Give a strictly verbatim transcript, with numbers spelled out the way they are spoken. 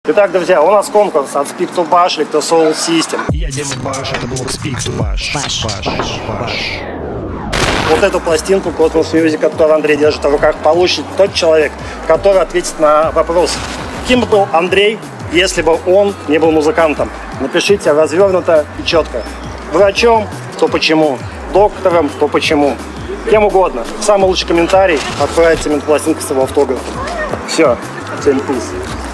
Итак, друзья, у нас конкурс от Speak to Bash, Electro Soul System. Я Дима Баш, это блок Speak to Bash. Баш, Баш, Баш. Вот эту пластинку Cosmos Music, которую Андрей держит в руках, получит тот человек, который ответит на вопрос, кем бы был Андрей, если бы он не был музыкантом. Напишите развернуто и четко. Врачом, то почему, доктором, то почему. Кем угодно. Самый лучший комментарий отправится именно пластинка с его автографом. Все. Всем пиз.